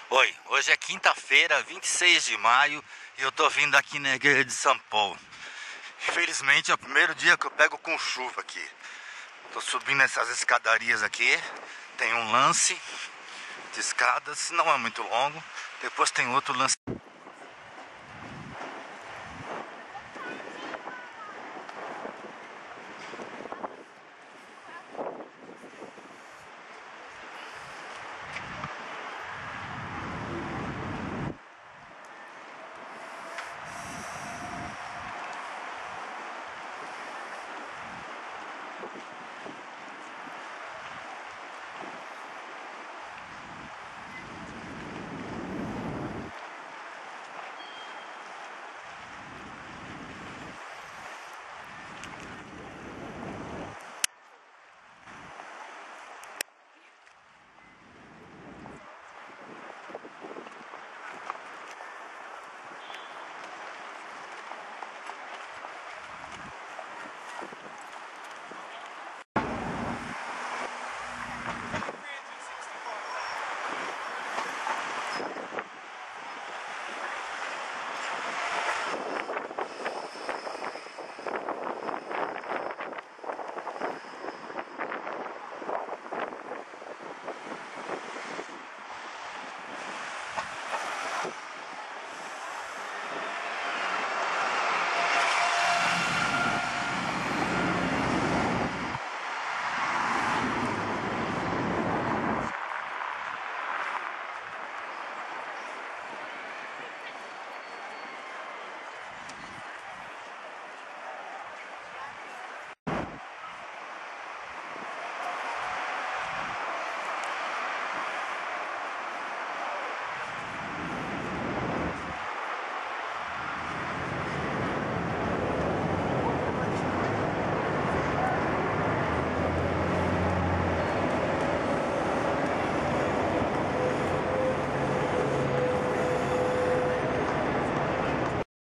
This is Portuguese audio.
Oi, hoje é quinta-feira, 26 de maio e eu tô vindo aqui na igreja de São Paulo. Infelizmente é o primeiro dia que eu pego com chuva aqui. Tô subindo essas escadarias aqui, tem um lance de escadas, não é muito longo. Depois tem outro lance